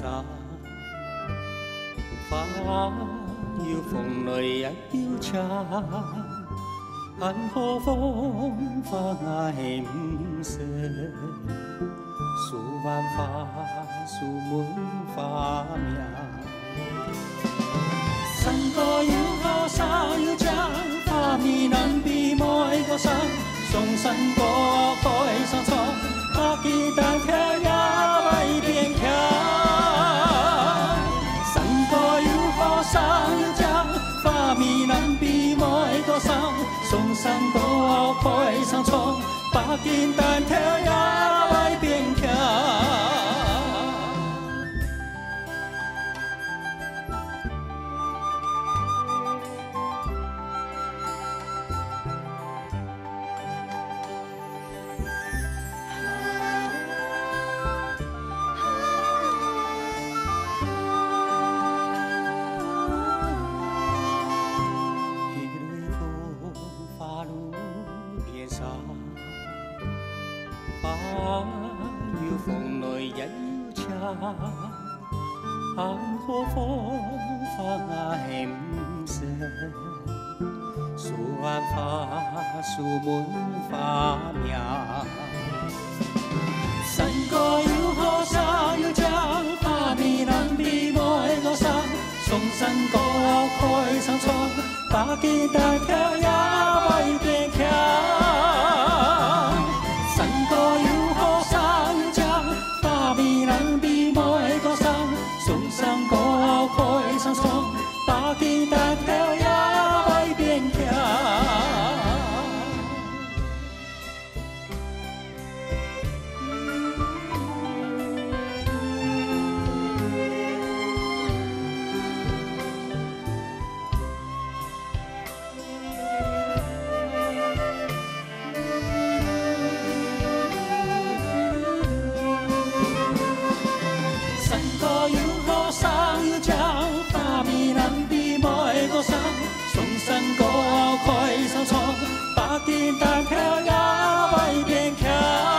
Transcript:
沙，花又风来也又车，寒雨风花爱不说，树万花树满花名。山高又好，山又长，花米南比每个山，松山高开上窗，把鸡蛋跳也来边跳。山高又好，山又长，花米南比每个山，松山高开上窗，把鸡蛋跳也来边跳。风来也要车，寒雨风花爱不说，树万花树满花名。山高又好，山又长，花米南比每个山，松山高开上窗，把鸡蛋跳也来边跳。山高又好，山又长，花米南比每个山，松山高开上窗，把鸡蛋跳也来边跳。松山高开上窗，把鸡蛋跳也来边跳。